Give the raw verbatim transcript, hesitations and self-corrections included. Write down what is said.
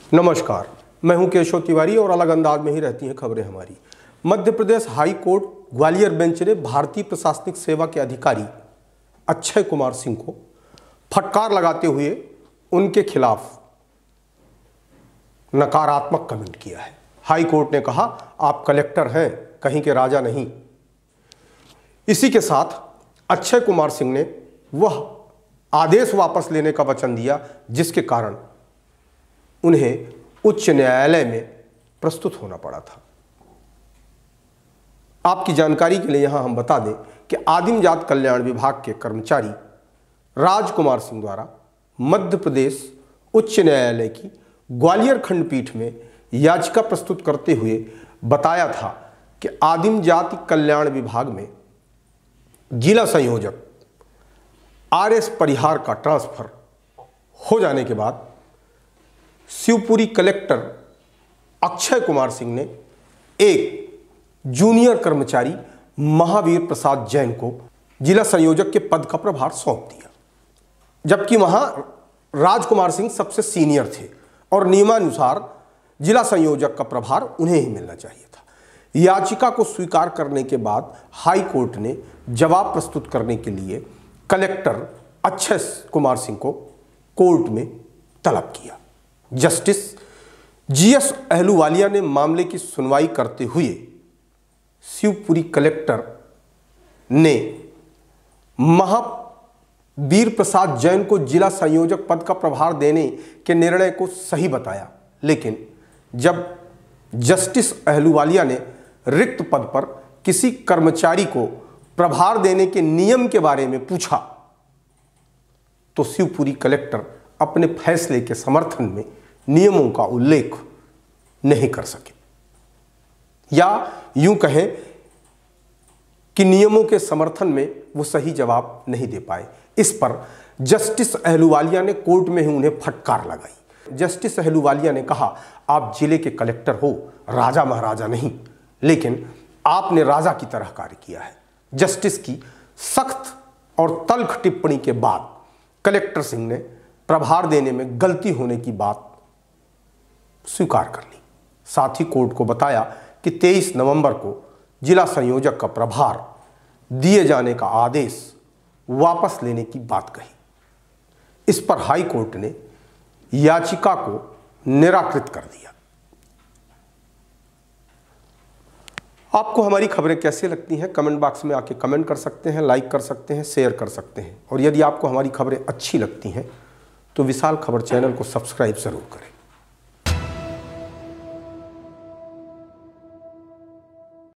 नमस्कार, मैं हूं केशव तिवारी और अलग अंदाज में ही रहती हैं खबरें हमारी। Madhya Pradesh high court Gwalior bench ने भारतीय प्रशासनिक सेवा के अधिकारी अक्षय कुमार सिंह को फटकार लगाते हुए उनके खिलाफ नकारात्मक कमेंट किया है। हाई कोर्ट ने कहा, आप कलेक्टर हैं, कहीं के राजा नहीं। इसी के साथ अक्षय कुमार सिंह ने वह आदेश वापस लेने का वचन दिया जिसके कारण उन्हें उच्च न्यायालय में प्रस्तुत होना पड़ा था। आपकी जानकारी के लिए यहां हम बता दें कि आदिम जात कल्याण विभाग के कर्मचारी राजकुमार सिंह द्वारा मध्य प्रदेश उच्च न्यायालय की ग्वालियर खंडपीठ में याचिका प्रस्तुत करते हुए बताया था कि आदिम जाति कल्याण विभाग में जिला संयोजक आर एस परिहार का ट्रांसफर हो जाने के बाद शिवपुरी कलेक्टर अक्षय कुमार सिंह ने एक जूनियर कर्मचारी महावीर प्रसाद जैन को जिला संयोजक के पद का प्रभार सौंप दिया, जबकि वहां राजकुमार सिंह सबसे सीनियर थे और नियमानुसार जिला संयोजक का प्रभार उन्हें ही मिलना चाहिए था। याचिका को स्वीकार करने के बाद हाई कोर्ट ने जवाब प्रस्तुत करने के लिए कलेक्टर अक्षय कुमार सिंह को कोर्ट में तलब किया। जस्टिस जी एस अहलूवालिया ने मामले की सुनवाई करते हुए शिवपुरी कलेक्टर ने महावीर प्रसाद जैन को जिला संयोजक पद का प्रभार देने के निर्णय को सही बताया, लेकिन जब जस्टिस अहलूवालिया ने रिक्त पद पर किसी कर्मचारी को प्रभार देने के नियम के बारे में पूछा तो शिवपुरी कलेक्टर अपने फैसले के समर्थन में नियमों का उल्लेख नहीं कर सके, या यूं कहें कि नियमों के समर्थन में वो सही जवाब नहीं दे पाए। इस पर जस्टिस अहलूवालिया ने कोर्ट में ही उन्हें फटकार लगाई। जस्टिस अहलूवालिया ने कहा, आप जिले के कलेक्टर हो, राजा महाराजा नहीं, लेकिन आपने राजा की तरह कार्य किया है। जस्टिस की सख्त और तल्ख टिप्पणी के बाद कलेक्टर सिंह ने प्रभार देने में गलती होने की बात स्वीकार कर ली। साथ ही कोर्ट को बताया कि तेईस नवंबर को जिला संयोजक का प्रभार दिए जाने का आदेश वापस लेने की बात कही। इस पर हाई कोर्ट ने याचिका को निराकृत कर दिया। आपको हमारी खबरें कैसी लगती हैं कमेंट बॉक्स में आके कमेंट कर सकते हैं, लाइक कर सकते हैं, शेयर कर सकते हैं। और यदि आपको हमारी खबरें अच्छी लगती हैं तो विशाल खबर चैनल को सब्सक्राइब जरूर करें।